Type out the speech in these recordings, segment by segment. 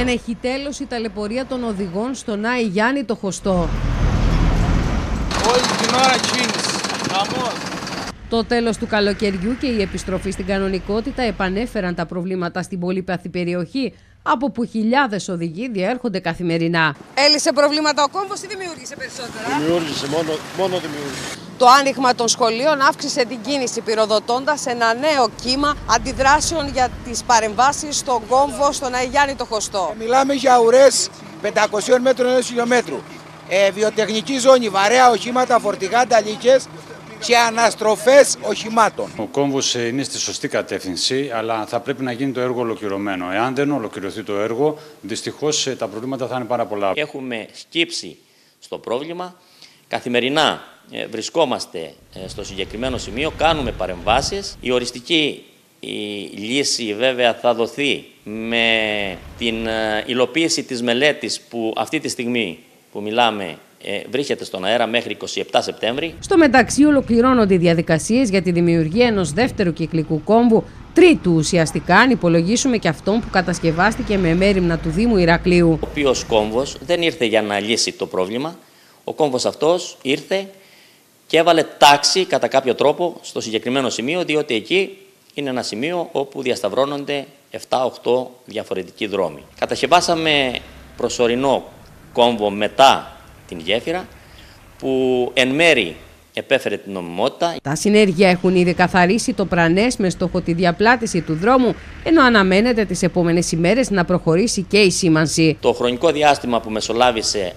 Για να έχει τέλος η ταλαιπωρία των οδηγών στον Άη Γιάννη το Χωστό. Όλη την ώρα κίνηση. Χαμός. Το τέλος του καλοκαιριού και η επιστροφή στην κανονικότητα επανέφεραν τα προβλήματα στην πολύπαθη περιοχή, από που χιλιάδες οδηγοί διέρχονται καθημερινά. Έλυσε προβλήματα ο κόμβος ή δημιούργησε περισσότερα? Δημιούργησε, μόνο δημιούργησε. Το άνοιγμα των σχολείων αύξησε την κίνηση, πυροδοτώντας ένα νέο κύμα αντιδράσεων για τις παρεμβάσεις στον κόμβο στον Άη Γιάννη το Χωστό. Μιλάμε για ουρές 500 μέτρων έως χιλιόμετρου. Βιοτεχνική ζώνη, βαρέα οχήματα, φορτηγά, ταλίκες και αναστροφές οχημάτων. Ο κόμβος είναι στη σωστή κατεύθυνση, αλλά θα πρέπει να γίνει το έργο ολοκληρωμένο. Εάν δεν ολοκληρωθεί το έργο, δυστυχώς τα προβλήματα θα είναι πάρα πολλά. Έχουμε σκύψει στο πρόβλημα. Καθημερινά βρισκόμαστε στο συγκεκριμένο σημείο, κάνουμε παρεμβάσεις. Η οριστική λύση βέβαια θα δοθεί με την υλοποίηση της μελέτης που αυτή τη στιγμή που μιλάμε βρίσκεται στον αέρα μέχρι 27 Σεπτέμβρη. Στο μεταξύ ολοκληρώνονται οι διαδικασίες για τη δημιουργία ενός δεύτερου κυκλικού κόμβου, τρίτου ουσιαστικά, αν υπολογίσουμε και αυτόν που κατασκευάστηκε με μέριμνα του Δήμου Ηρακλείου. Ο οποίος κόμβος δεν ήρθε για να λύσει το πρόβλημα. Ο κόμβος αυτός ήρθε και έβαλε τάξη κατά κάποιο τρόπο στο συγκεκριμένο σημείο, διότι εκεί είναι ένα σημείο όπου διασταυρώνονται 7-8 διαφορετικοί δρόμοι. Κατασκευάσαμε προσωρινό κόμβο μετά την γέφυρα, που εν μέρη επέφερε την νομιμότητα. Τα συνέργεια έχουν ήδη καθαρίσει το Πρανές με στόχο τη διαπλάτηση του δρόμου, ενώ αναμένεται τις επόμενες ημέρες να προχωρήσει και η σήμανση. Το χρονικό διάστημα που μεσολάβησε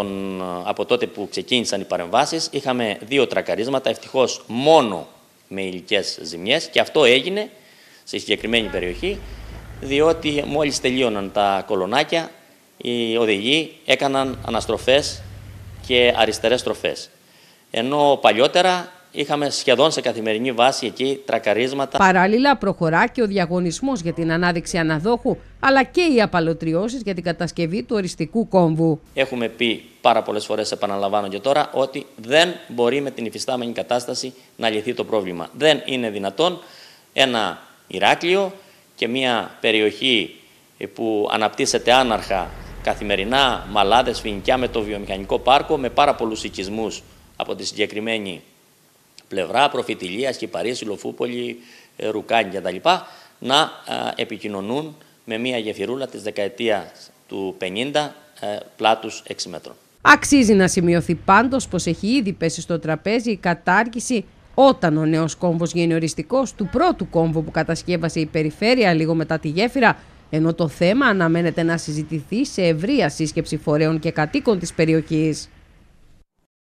από τότε που ξεκίνησαν οι παρεμβάσεις, είχαμε 2 τρακαρίσματα, ευτυχώς μόνο με υλικές ζημιές, και αυτό έγινε στη συγκεκριμένη περιοχή, διότι μόλις τελείωναν τα κολονάκια, οι οδηγοί έκαναν αναστροφές και αριστερές στροφές. Ενώ παλιότερα είχαμε σχεδόν σε καθημερινή βάση εκεί τρακαρίσματα. Παράλληλα προχωρά και ο διαγωνισμός για την ανάδειξη αναδόχου, αλλά και οι απαλωτριώσεις για την κατασκευή του οριστικού κόμβου. Έχουμε πει πάρα πολλές φορές, επαναλαμβάνω και τώρα, ότι δεν μπορεί με την υφιστάμενη κατάσταση να λυθεί το πρόβλημα. Δεν είναι δυνατόν ένα Ηράκλειο και μια περιοχή που αναπτύσσεται άναρχα καθημερινά, Μαλάδες, Φοινικιά, με το βιομηχανικό πάρκο, με πάρα πολλούς οικισμούς από τη συγκεκριμένη πλευρά, Προφητηλία, Σκυπαρία, Λοφούπολη, Ρουκάνη κτλ., να επικοινωνούν με μια γεφυρούλα της δεκαετίας του 50, πλάτους 6 μέτρων. Αξίζει να σημειωθεί πάντως πως έχει ήδη πέσει στο τραπέζι η κατάργηση, όταν ο νέος κόμβος γίνει οριστικός, του πρώτου κόμβου που κατασκεύασε η περιφέρεια λίγο μετά τη γέφυρα, ενώ το θέμα αναμένεται να συζητηθεί σε ευρεία σύσκεψη φορέων και κατοίκων της περιοχής.